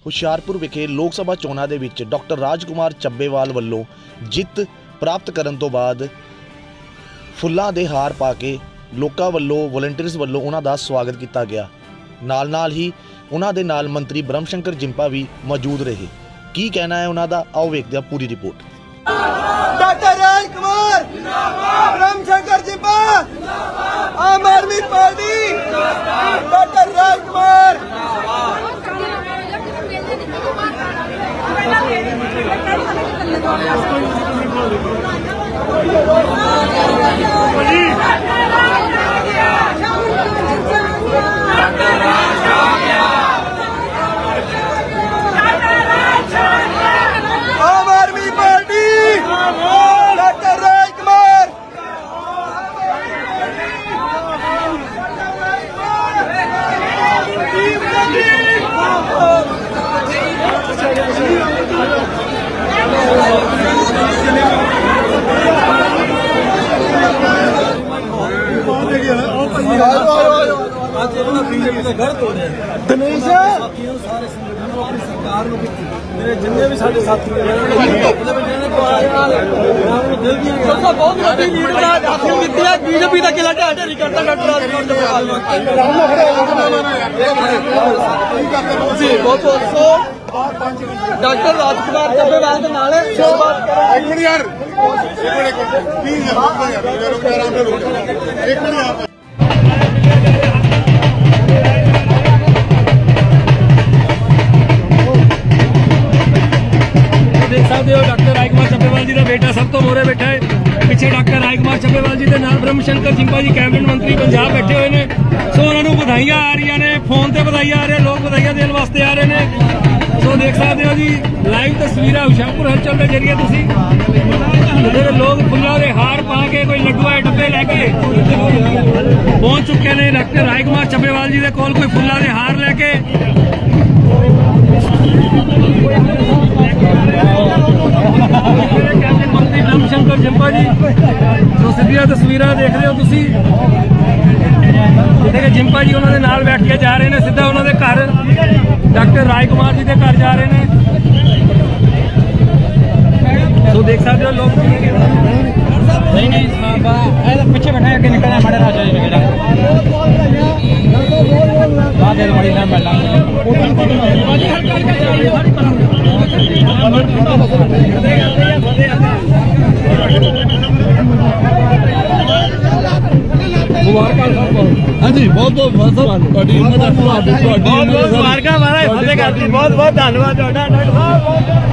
ਹੁਸ਼ਿਆਰਪੁਰ ਵਿਖੇ ਲੋਕ ਸਭਾ ਚੋਣਾਂ ਦੇ ਵਿੱਚ ਡਾਕਟਰ ਰਾਜਕੁਮਾਰ ਚੱਬੇਵਾਲ ਵੱਲੋਂ ਜਿੱਤ ਪ੍ਰਾਪਤ ਕਰਨ ਤੋਂ ਬਾਅਦ ਫੁੱਲਾਂ ਦੇ ਹਾਰ ਪਾ ਕੇ ਲੋਕਾਂ ਵੱਲੋਂ ਵੋਲੰਟੀਅਰਸ ਵੱਲੋਂ ਉਹਨਾਂ ਦਾ ਸਵਾਗਤ ਕੀਤਾ ਗਿਆ। ਨਾਲ ਹੀ ਉਹਨਾਂ ਦੇ ਨਾਲ ਮੰਤਰੀ ਬ੍ਰਹਮ ਸ਼ੰਕਰ ਜਿੰਪਾ ਵੀ ਮੌਜੂਦ ਰਹੇ। ਕੀ ਕਹਿਣਾ ਹੈ ਉਹਨਾਂ ਦਾ, ਆਓ ਵੇਖਦੇ ਹਾਂ ਪੂਰੀ ਰਿਪੋर्ट। डॉक्टर राजकुमार जिंदाबाद, ब्रह्म शंकर जिंदाबाद, आम आदमी पार्टी डॉक्टर राजकुमार मेरे जिन्ने भी साढ़े साथी बीजेपी का किला ढाढेरी करता डॉक्टर राजकुमार ਚੱਬੇਵਾਲ ਦੇ ਨਾਲ देख सकते हो डॉक्टर राजकुमार ਚੱਬੇਵਾਲ जी का बेटा सब तो मोहरे बैठा है। पिछे डॉक्टर राजकुमार ਚੱਬੇਵਾਲ जी के नाल ब्रह्म शंकर जिंपा जी कैबिनेट मंत्री पंजाब बैठे हुए हैं। सो उन्होंने बधाइयां आ रही ने, फोन से बधाइयां आ रहे, लोग बधाइयां देने वास्ते आ रहे हैं। सो देख सकते हो जी लाइव तस्वीर हुशियारपुर हलचल के जरिए लोग फुल्लों के हार पा के कोई लड्डूआ डब्बे लैके पहुंच चुके हैं डॉक्टर राजकुमार ਚੱਬੇਵਾਲ जी के कोल कोई फुल्लों के हार लैके मंत्री ब्रह्म शंकर जिंपा जी। तो सीधिया तस्वीर देख रहे हो तुसी, जिंपा जी उन्होंने नाल बैठ के जा रहे हैं, सीधा उन्होंने घर डॉक्टर राजकुमार जी के घर जा रहे हैं। तो देख सकते हो लोग नहीं पीछे बैठे आगे निकलना हमारे राजा जी हाँ जी बहुत बहुत मुबारक। बहुत बहुत धन्यवाद।